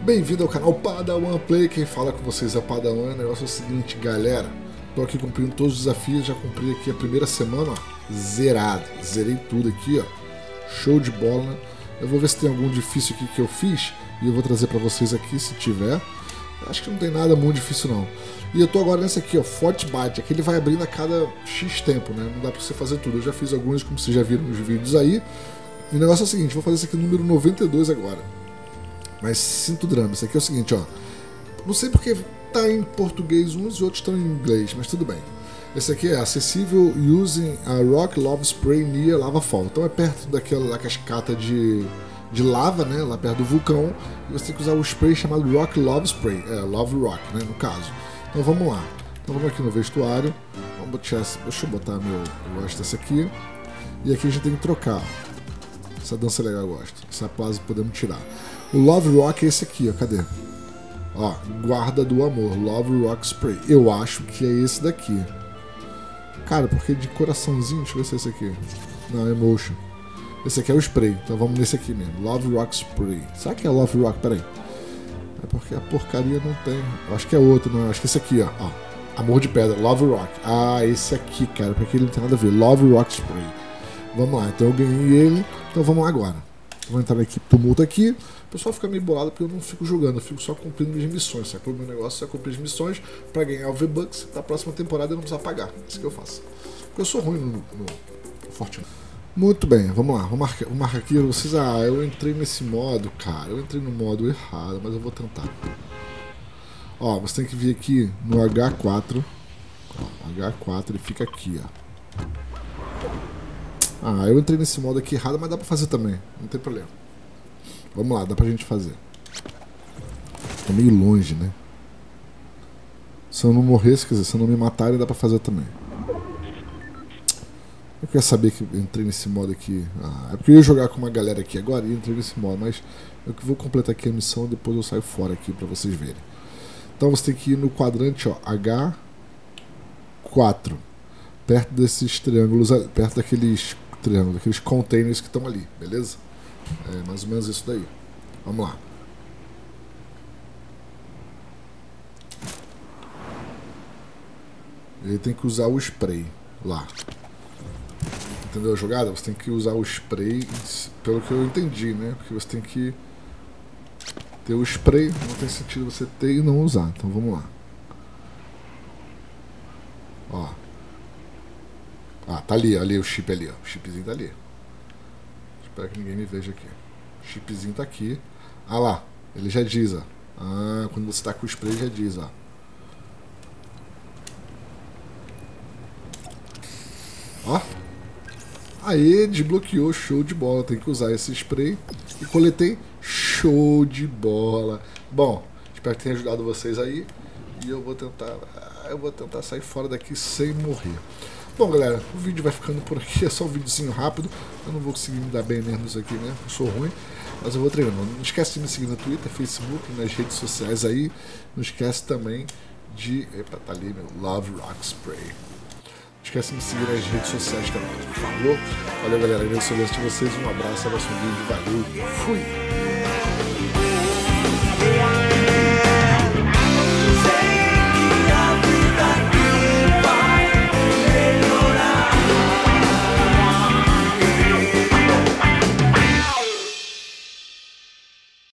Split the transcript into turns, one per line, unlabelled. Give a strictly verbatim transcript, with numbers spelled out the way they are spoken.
Bem-vindo ao canal Padawan Play, quem fala com vocês é Padawan. O negócio é o seguinte, galera, tô aqui cumprindo todos os desafios, já cumpri aqui a primeira semana, ó, zerado, zerei tudo aqui, ó, show de bola, né? Eu vou ver se tem algum difícil aqui que eu fiz e eu vou trazer pra vocês aqui, se tiver. Acho que não tem nada muito difícil não. E eu tô agora nesse aqui, ó, Fortbyte, aqui ele vai abrindo a cada X tempo, né? Não dá pra você fazer tudo, eu já fiz alguns, como vocês já viram nos vídeos aí. E o negócio é o seguinte, vou fazer esse aqui no número noventa e dois agora. Mas sinto drama, isso aqui é o seguinte, ó. Não sei porque tá em português uns e outros estão em inglês, mas tudo bem. Esse aqui é acessível using a Rock Lava Spray near Lava Fall. Então é perto daquela da cascata de, de lava, né? Lá perto do vulcão. E você tem que usar o spray chamado Rock Lava Spray. É, Lava Rock, né? No caso. Então vamos lá. Então vamos aqui no vestuário. Vamos botar, deixa eu botar meu. Eu gosto desse aqui. E aqui a gente tem que trocar. Essa dança é legal, eu gosto. Essa plaza podemos tirar. O Love Rock é esse aqui, ó. Cadê? Ó, guarda do amor. Love Rock Spray. Eu acho que é esse daqui. Cara, porque de coraçãozinho, deixa eu ver se é esse aqui. Não, é Emotion. Esse aqui é o spray. Então vamos nesse aqui mesmo. Love Rock Spray. Será que é Love Rock? Pera aí. É porque a porcaria não tem. Eu acho que é outro, não. Eu acho que esse aqui, ó. ó. Amor de pedra. Love Rock. Ah, esse aqui, cara. Porque ele não tem nada a ver. Love Rock Spray. Vamos lá. Então eu ganhei ele. Então vamos lá agora. Vou entrar aqui, tumulto aqui. O pessoal fica meio bolado porque eu não fico jogando, eu fico só cumprindo minhas missões. Sacou? O meu negócio é cumprir as missões pra ganhar o V-Bucks. Da próxima temporada eu não precisar pagar. É isso que eu faço. Porque eu sou ruim no, no Fortnite. Muito bem, vamos lá. Vou marcar, vou marcar aqui. Vocês, ah, eu entrei nesse modo, cara. Eu entrei no modo errado, mas eu vou tentar. Ó, você tem que vir aqui no H quatro. Ó, H quatro, ele fica aqui, ó. Ah, eu entrei nesse modo aqui errado, mas dá pra fazer também. Não tem problema. Vamos lá, dá pra gente fazer. Tô meio longe, né? Se eu não morresse, quer dizer, se eu não me matarem, dá pra fazer também. Eu queria saber que eu entrei nesse modo aqui. Ah, é porque eu ia jogar com uma galera aqui agora e entrei nesse modo, mas eu que vou completar aqui a missão e depois eu saio fora aqui pra vocês verem. Então você tem que ir no quadrante, ó, H quatro. Perto desses triângulos, perto daqueles triângulos, daqueles containers que estão ali, beleza? É mais ou menos isso daí. Vamos lá. Ele tem que usar o spray lá. Entendeu a jogada? Você tem que usar o spray, pelo que eu entendi, né? Porque você tem que ter o spray, não tem sentido você ter e não usar. Então vamos lá. Ó. Ah, tá ali, ali o chip ali, ó. O chipzinho tá ali. Espero que ninguém me veja aqui. O chipzinho tá aqui. Ah lá, ele já diz, ó. Ah, quando você tá com o spray já diz, ó. Ó. Aê, desbloqueou, show de bola. Tem que usar esse spray. E coletei, show de bola. Bom, espero que tenha ajudado vocês aí. E eu vou tentar, eu vou tentar sair fora daqui sem morrer. Bom, galera, o vídeo vai ficando por aqui, é só um videozinho rápido. Eu não vou conseguir me dar bem mesmo nisso aqui, né? Eu sou ruim, mas eu vou treinando. Não esquece de me seguir no Twitter, Facebook, nas redes sociais aí. Não esquece também de... Epa, tá ali, meu Love Rock Spray. Não esquece de me seguir nas redes sociais também. Falou? Valeu, galera. Agradeço a de vocês. Um abraço, até o próximo vídeo. Valeu. Fui!